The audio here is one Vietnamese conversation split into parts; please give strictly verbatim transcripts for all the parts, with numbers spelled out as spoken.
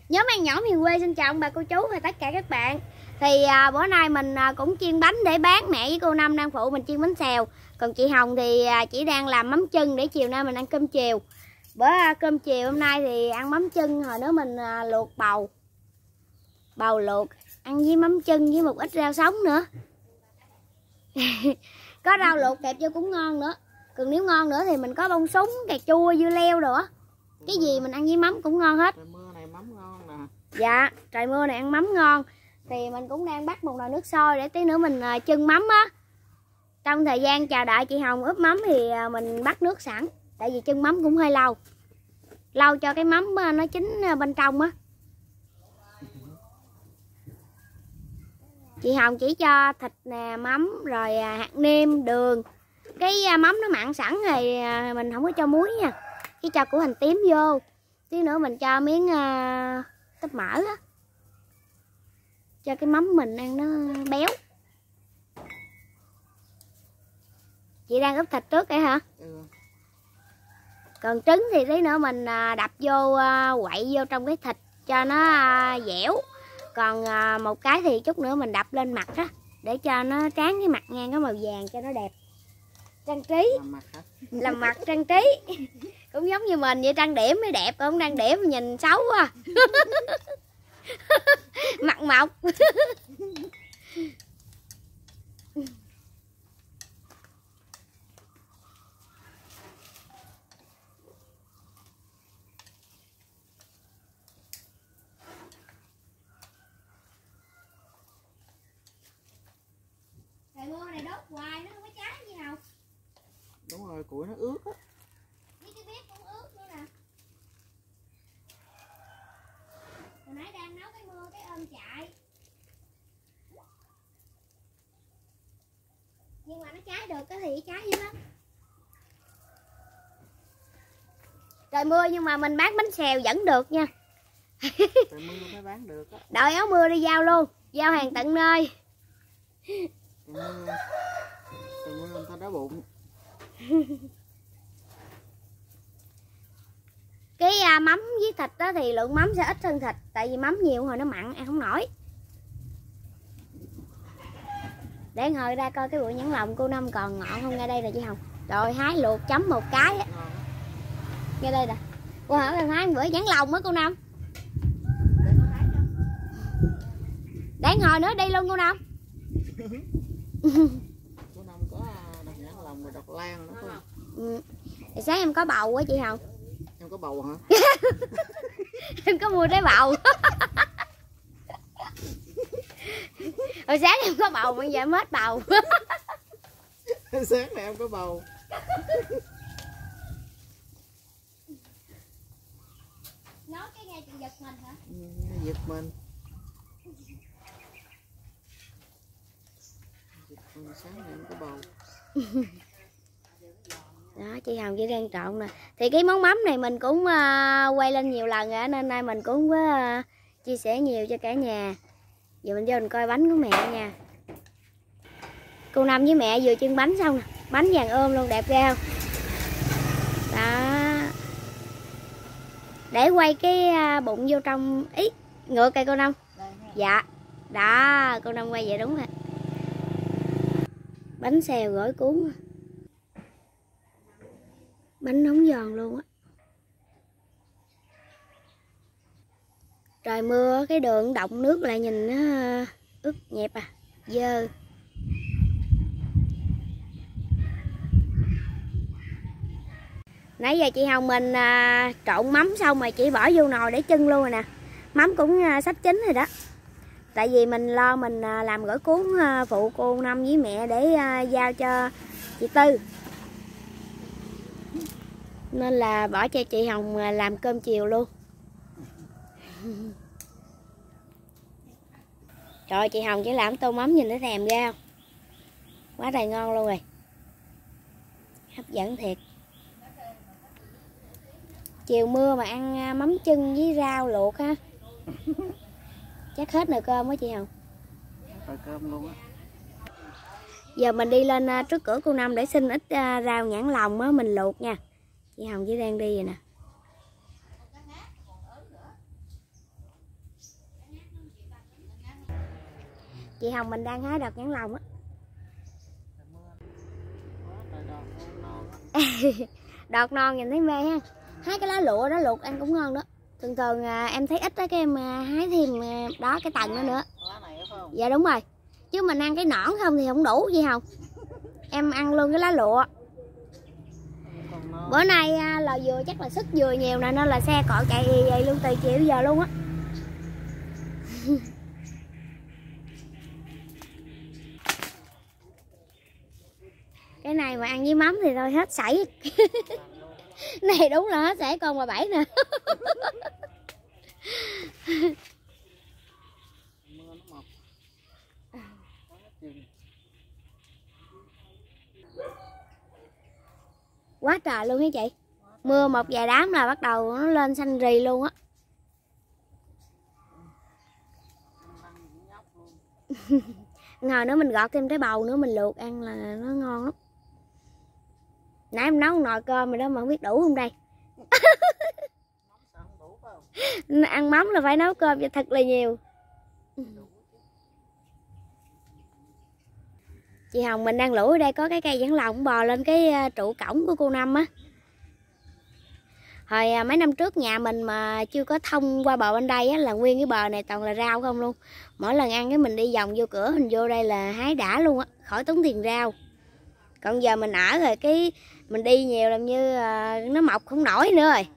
Nhóm Ăn Nhỏ Miền Quê xin chào ông bà cô chú và tất cả các bạn. Thì à, bữa nay mình à, cũng chiên bánh để bán. Mẹ với cô Năm đang phụ mình chiên bánh xèo. Còn chị Hồng thì à, chỉ đang làm mắm chưng để chiều nay mình ăn cơm chiều. Bữa à, cơm chiều hôm nay thì ăn mắm chưng, hồi nữa mình à, luộc bầu. Bầu luộc ăn với mắm chưng với một ít rau sống nữa. Có rau luộc kẹp vô cũng ngon nữa. Còn nếu ngon nữa thì mình có bông súng, cà chua, dưa leo nữa. Cái gì mình ăn với mắm cũng ngon hết. Trời mưa này mắm ngon nè. Dạ, trời mưa này ăn mắm ngon. Thì mình cũng đang bắt một nồi nước sôi để tí nữa mình chưng mắm á. Trong thời gian chờ đợi chị Hồng ướp mắm thì mình bắt nước sẵn. Tại vì chưng mắm cũng hơi lâu. Lâu cho cái mắm nó chín bên trong á. Chị Hồng chỉ cho thịt nè, mắm, rồi hạt nêm, đường. Cái mắm nó mặn sẵn thì mình không có cho muối nha. Cái cho củ hành tím vô. Tí nữa mình cho miếng uh, tóp mỡ á. Cho cái mắm mình ăn nó béo. Chị đang ướp thịt trước vậy hả? Ừ. Còn trứng thì tí nữa mình uh, đập vô, uh, quậy vô trong cái thịt cho nó uh, dẻo. Còn uh, một cái thì chút nữa mình đập lên mặt á. Để cho nó tráng cái mặt ngang có màu vàng cho nó đẹp. Trang trí. Làm mặt hả? Làm mặt trang trí. Cũng giống như mình vậy, trang điểm mới đẹp, còn không trang điểm nhìn xấu quá. Mặt mộc. Trời mưa này đốt hoài nó không có cháy gì đâu. Đúng rồi, củi nó ướt á. Với cái bếp cũng ướt nữa nè. Hồi nãy đang nấu cái mưa cái ôm chạy. Nhưng mà nó cháy được cái thì cháy dữ lắm. Trời mưa nhưng mà mình bán bánh xèo vẫn được nha. Trời mưa mới bán được á. Đội áo mưa đi giao luôn, giao hàng tận nơi. Trời mưa, trời mưa người ta đói bụng. Cái à, mắm với thịt đó thì lượng mắm sẽ ít hơn thịt. Tại vì mắm nhiều hồi nó mặn ăn không nổi. Để ngồi ra coi cái bụi nhãn lồng cô Năm còn ngọn không. Ngay đây nè chị Hồng. Rồi hái luộc chấm một cái á. Ngay đây nè. Cô hỏi em hái bữa nhãn lồng á cô Năm. Để ngồi nữa đi luôn cô Năm. Cô Năm có độc nhãn lồng và độc lan nữa không? Ừ. Thì sáng em có bầu á chị Hồng. Em có bầu hả? Em có mua trái bầu. Hồi sáng em có bầu bây giờ em hết bầu. Sáng này em có bầu. Nói cái nghe chị giật mình hả? Ừ, giật mình. Giật mình sáng này em có bầu. Đó chị Hồng chỉ đang trộn nè. Thì cái món mắm này mình cũng uh, quay lên nhiều lần rồi nên nay mình cũng có uh, chia sẻ nhiều cho cả nhà. Giờ mình vô mình coi bánh của mẹ nha. Cô Năm với mẹ vừa chiên bánh xong nè. Bánh vàng ươm luôn, đẹp ghê không? Đó. Để quay cái uh, bụng vô trong. Ý ngược kìa cô Năm. Dạ. Đó cô Năm quay vậy đúng rồi. Bánh xèo gỏi cuốn. Bánh nóng giòn luôn á. Trời mưa cái đường động nước lại nhìn nó ướt nhẹp à, dơ. Nãy giờ chị Hồng mình à, trộn mắm xong rồi chị bỏ vô nồi để chưng luôn rồi nè. Mắm cũng à, sắp chín rồi đó. Tại vì mình lo mình à, làm gỏi cuốn à, phụ cô Năm với mẹ để à, giao cho chị Tư. Nên là bỏ cho chị Hồng làm cơm chiều luôn. Trời chị Hồng chỉ làm tô mắm nhìn nó thèm ra không? Quá trời ngon luôn rồi. Hấp dẫn thiệt. Chiều mưa mà ăn mắm chưng với rau luộc ha. Chắc hết nồi cơm á chị Hồng. Nồi cơm luôn á. Giờ mình đi lên trước cửa cô Năm để xin ít rau nhãn lòng á mình luộc nha. Chị Hồng chỉ đang đi vậy nè. chị Hồng mình đang hái đọt nhãn lồng á. Đọt non nhìn thấy mê ha. Hái cái lá lụa đó luộc ăn cũng ngon đó. Thường thường à, em thấy ít đó, cái em à, hái thêm à, đó cái tầng đó nữa. Dạ đúng rồi. Chứ mình ăn cái nõn không thì không đủ gì không. Em ăn luôn cái lá lụa. Bữa nay à, lò dừa chắc là sức dừa nhiều nè, nên là xe cọ chạy ì ì luôn từ chiều giờ luôn á. Cái này mà ăn với mắm thì thôi hết sảy. Này đúng là hết sảy con bà Bảy nè. Quá trời luôn hả chị? Mưa một vài đám là bắt đầu nó lên xanh rì luôn á. Ngồi nữa mình gọt thêm cái bầu nữa mình luộc ăn là nó ngon lắm. Nãy em nấu nồi cơm rồi đó mà không biết đủ không đây. Ăn mắm là phải nấu cơm cho thật là nhiều. Chị Hồng mình đang lủi ở đây có cái cây nhãn lồng bò lên cái trụ cổng của cô Năm á. Hồi mấy năm trước nhà mình mà chưa có thông qua bờ bên đây á, là nguyên cái bờ này toàn là rau không luôn. Mỗi lần ăn cái mình đi vòng vô cửa mình vô đây là hái đã luôn á, khỏi tốn tiền rau. Còn giờ mình ở rồi cái mình đi nhiều làm như uh, nó mọc không nổi nữa rồi.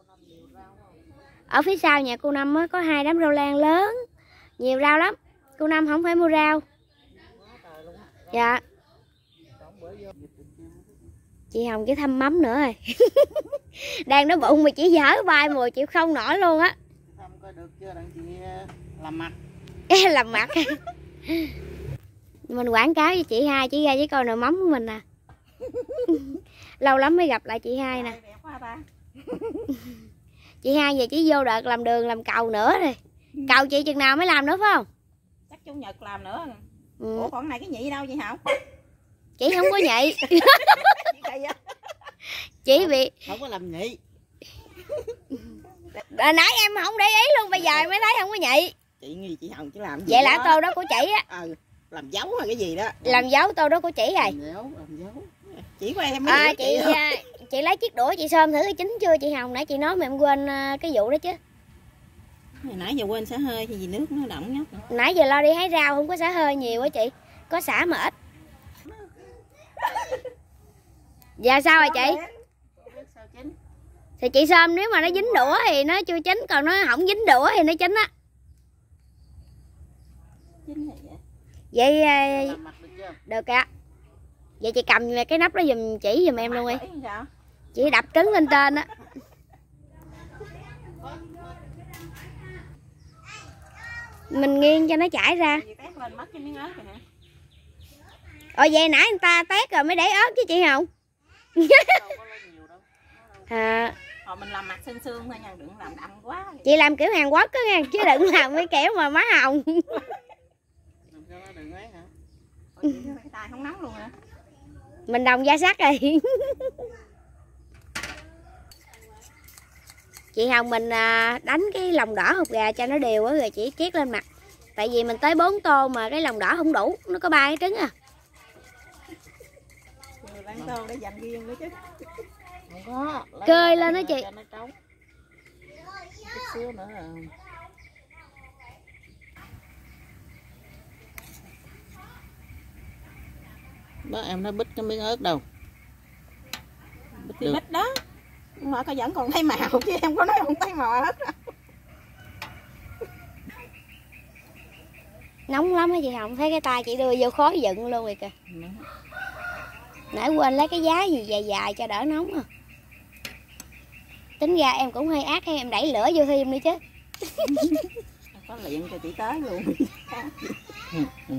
Ở phía sau nhà cô Năm á, có hai đám rau lan lớn, nhiều rau lắm. Cô Năm không phải mua rau. Dạ. Chị Hồng cái thăm mắm nữa rồi. Đang nói bụng mà chỉ dở vai mùi chịu không nổi luôn á. Làm mặt. Làm mặt. Mình quảng cáo với chị hai, chỉ ra với coi nồi mắm của mình nè. Lâu lắm mới gặp lại chị hai nè. Chị hai giờ chỉ vô đợt làm đường làm cầu nữa rồi. Cầu chị chừng nào mới làm nữa phải không? Chắc chủ nhật làm nữa. Ừ. Ủa còn này cái nhị đâu vậy hả? Chị không có nhị. Chị bị không có làm nhị. À, nãy em không để ý luôn, bây giờ mới thấy không có nhị. Chị nghi chị Hồng chứ làm gì. Vậy là tô đó của chị á. Ừ, làm dấu hay cái gì đó. Làm dấu tô đó của chị rồi. Làm dấu, làm dấu. Chỉ của em mới À, chị, chị à, chị lấy chiếc đũa chị xôm thử cái chín chưa chị Hồng, nãy chị nói mà em quên cái vụ đó chứ. Hồi nãy giờ quên xả hơi thì gì nước nó đọng nhóc. Nãy giờ lo đi hái rau không có xả hơi nhiều á chị, có xả mà ít. Dạ sao rồi chị? Thì chị xôm nếu mà nó dính đũa thì nó chưa chín, còn nó không dính đũa thì nó chín á. Vậy được ạ. Vậy chị cầm cái nắp đó giùm chỉ giùm em luôn đi. Chị đập trứng lên trên á. Mình nghiêng cho nó chảy ra. Ồ vậy nãy người ta tét rồi mới để ớt chứ chị không? À. Hồi mình làm mặt xương xương thôi nha, đừng làm đậm quá. Chị làm kiểu Hàn Quốc đó nha, chứ đừng làm mấy kiểu mà má hồng. Làm sao nó đừng ấy hả? Cái tay không nóng luôn hả? Mình đồng da sắt rồi. Chị Hồng mình đánh cái lòng đỏ hột gà cho nó đều á, rồi chỉ chiết lên mặt. Tại vì mình tới bốn tô mà cái lòng đỏ không đủ, nó có ba cái trứng à. Bán tô để dành riêng nữa chứ. Không có. Cơi lên đó chị. Chút xíu nữa à. Đó em nói bít cái miếng ớt đâu. Bít thì bít đó. Nhưng mà có vẫn còn thấy màu chứ em có nói không thấy màu ớt đâu. Nóng lắm á chị Hồng, thấy cái tay chị đưa vô khói dựng luôn rồi kìa. Nãy quên lấy cái giá gì dài dài cho đỡ nóng à. Tính ra em cũng hơi ác hay em đẩy lửa vô thêm nữa chứ. Có luyện cho chị tới luôn. Ừ.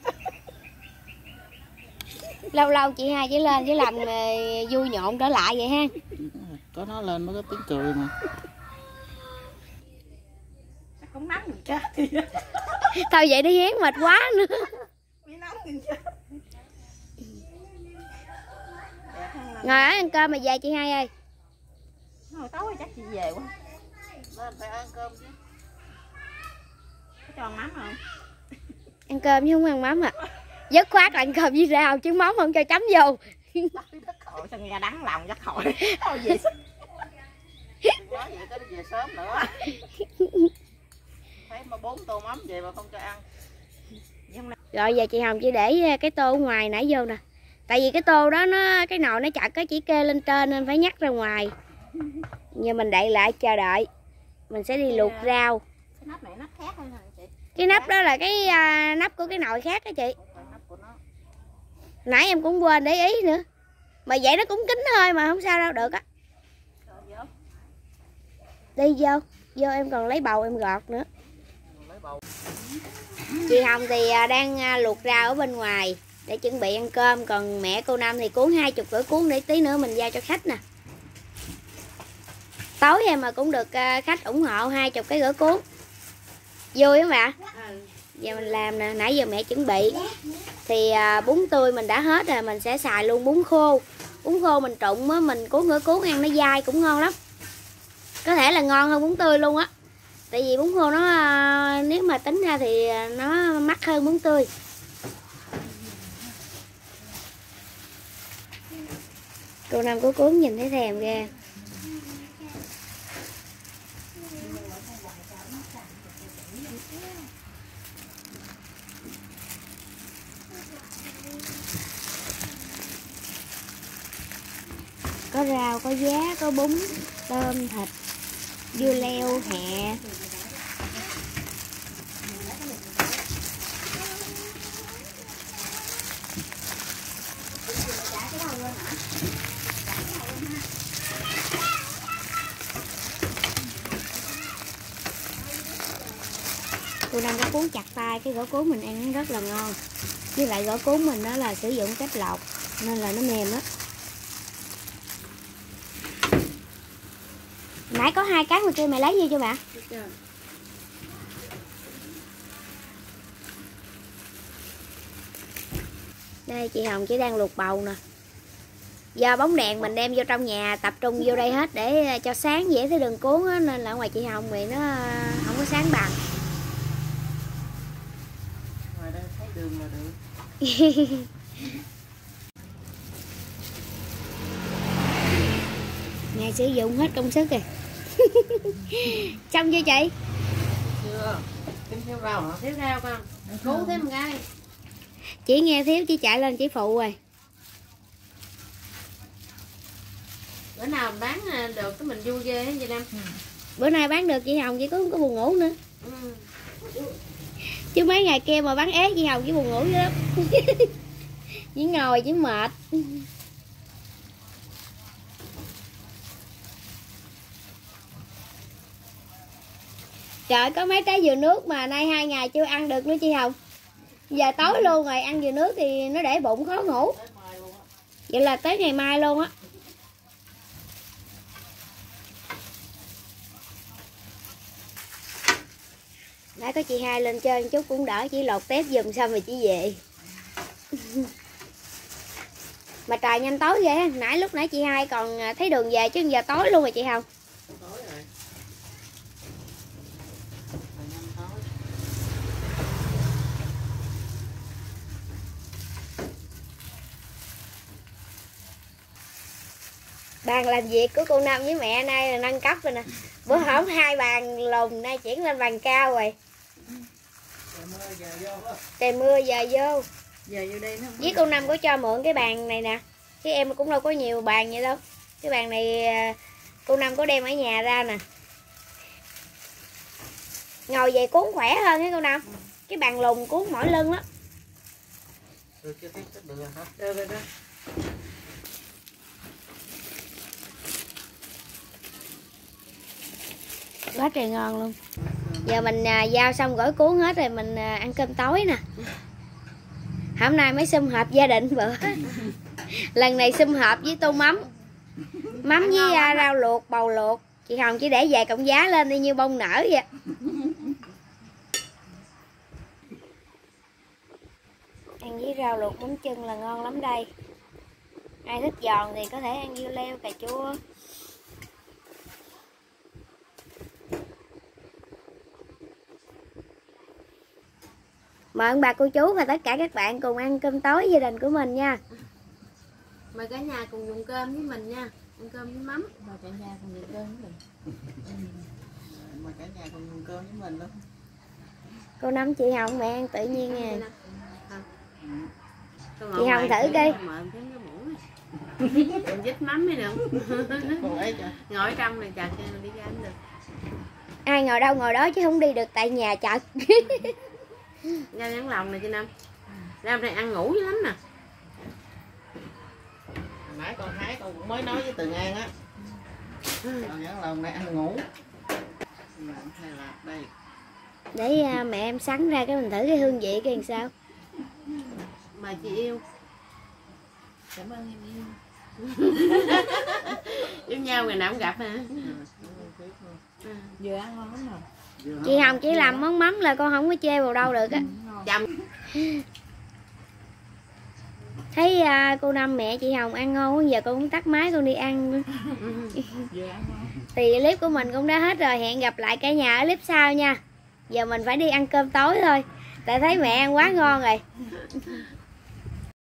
Lâu lâu chị hai chỉ lên chỉ làm vui nhộn trở lại vậy ha. Có nó lên mới có tiếng cười mà. Chắc cũng nóng rồi chứ. Thôi vậy đi Hiến mệt quá nữa. Bị nóng rồi chứ. Ngồi ở ăn cơm mà về chị hai ơi. Hồi tối chắc chị về quá. Lên phải ăn cơm chứ. Có cho mắm không? Ăn cơm chứ không ăn mắm à. Dứt khoát là ăn cơm với rau chứ mắm không cho chấm vô. Ôi, sao nghe đắng lòng dắt hội. Thôi về nói vậy tới về sớm nữa. Thấy mà bốn tô mắm về mà không cho ăn. Rồi giờ chị Hồng chỉ để cái tô ở ngoài nãy vô nè. Tại vì cái tô đó nó cái nồi nó chặt cái chỉ kê lên trên nên phải nhắc ra ngoài. Giờ mình đậy lại chờ đợi. Mình sẽ đi luộc rau. Cái nắp này nắp khác hay chị? Cái nắp đó là cái uh, nắp của cái nồi khác đó chị. Nãy em cũng quên để ý nữa. Mà vậy nó cũng kín thôi mà không sao đâu, được á. Đi vô, vô em còn lấy bầu em gọt nữa. Chị Hồng thì đang luộc rau ở bên ngoài để chuẩn bị ăn cơm. Còn mẹ cô Năm thì cuốn hai chục rưỡi cuốn để tí nữa mình giao cho khách nè. Tối em mà cũng được khách ủng hộ hai chục cái rưỡi cuốn. Vui không ạ? Giờ mình làm nè, nãy giờ mẹ chuẩn bị. Thì à, bún tươi mình đã hết rồi, mình sẽ xài luôn bún khô. Bún khô mình trụng á, mình cuốn rưỡi cuốn ăn nó dai cũng ngon lắm. Có thể là ngon hơn bún tươi luôn á. Tại vì bún khô nó nếu mà tính ra thì nó mắc hơn bún tươi. Cô Năm cố cuốn nhìn thấy thèm ghê. Có rau, có giá, có bún, tôm, thịt, dưa leo, hẹ. Cô Năm có cuốn chặt tay, cái gỏi cuốn mình ăn rất là ngon. Với lại gỏi cuốn mình đó là sử dụng cách lọc nên là nó mềm á. Nãy có hai cái ngoài kia mày lấy gì cho bà? Đây chị Hồng chỉ đang luộc bầu nè. Do bóng đèn mình đem vô trong nhà tập trung vô đây hết để cho sáng dễ thấy đường cuốn á, nên là ngoài chị Hồng thì nó không có sáng bằng. Ngoài đây thấy đường là được. Ngày sử dụng hết công sức rồi. Xong chưa chị? Chưa. Kiếm thiếu rau hả? Thiếu rau con. Cứu thêm một cái. Chị nghe thiếu chị chạy lên chị phụ rồi. Bữa nào bán được cái mình vui ghê hết chị Năm. Ừ. Bữa nay bán được chị Hồng chỉ có không có buồn ngủ nữa. Ừ. Chứ mấy ngày kia mà bán ế chị Hồng chỉ buồn ngủ dữ lắm. Chỉ ngồi chỉ mệt. Trời, có mấy trái dừa nước mà nay hai ngày chưa ăn được nữa chị Hồng. Giờ tối luôn rồi, ăn dừa nước thì nó để bụng khó ngủ. Vậy là tới ngày mai luôn á. Nãy có chị hai lên chơi chút cũng đỡ, chỉ lột tép giùm xong rồi chỉ về. Mà trời nhanh tối ghê, nãy lúc nãy chị hai còn thấy đường về chứ giờ tối luôn rồi chị Hồng. Tối rồi. Bàn làm việc của cô Năm với mẹ nay là nâng cấp rồi nè. Bữa hổm hai bàn lùn nay chuyển lên bàn cao rồi. Trời mưa giờ vô. Trời mưa giờ vô. Giờ vô đây nó Với cô Năm có cho mượn cái bàn này nè. Chứ em cũng đâu có nhiều bàn vậy đâu. Cái bàn này cô Năm có đem ở nhà ra nè. Ngồi vậy cuốn khỏe hơn hả cô Năm? Ừ. Cái bàn lùn cuốn mỏi lưng đó. Được chưa? Được rồi hả? Được rồi đó. Quá trời ngon luôn. Giờ mình à, giao xong gỏi cuốn hết rồi mình à, ăn cơm tối nè. Hôm nay mới sum họp gia đình bữa. Lần này sum họp với tô mắm. Mắm với à, rau luộc, bầu luộc. Chị Hồng chỉ để vài cọng giá lên đi như bông nở vậy. Ăn với rau luộc bún chưng là ngon lắm đây. Ai thích giòn thì có thể ăn dưa leo, cà chua. Mời ông bà cô chú và tất cả các bạn cùng ăn cơm tối gia đình của mình nha. Mời cả nhà cùng dùng cơm với mình nha. Ăn cơm với mắm. Mời cả nhà cùng dùng cơm với mình. Mời cả nhà cùng dùng cơm với mình luôn. Cô Năm chị Hồng mẹ ăn tự nhiên nha. Chị Hồng thử đi. Mình dít mắm đi được. Cô ấy cho. Ngồi ở trong này chặt cho mình đi ra được. Ai ngồi đâu ngồi đó chứ không đi được tại nhà chật. Ra nhãn lòng này chị Năm. Ra đây ăn ngủ dữ lắm nè. Hồi nãy con Thái con cũng mới nói với Tường An á. Con nhắn lòng này ăn ngủ. Hay là đây. Để uh, mẹ em sắn ra cái mình thử cái hương vị cái làm sao. Mời chị yêu. Cảm ơn em yêu. Yêu nhau ngày nào cũng gặp hả? Vừa ăn ngon lắm rồi. Chị Hồng chỉ làm món mắm là con không có chê vào đâu được á. Chăm. Thấy uh, cô Năm mẹ chị Hồng ăn ngon quá, giờ con cũng tắt máy con đi ăn. Thì clip của mình cũng đã hết rồi, hẹn gặp lại cả nhà ở clip sau nha. Giờ mình phải đi ăn cơm tối thôi, tại thấy mẹ ăn quá ngon rồi.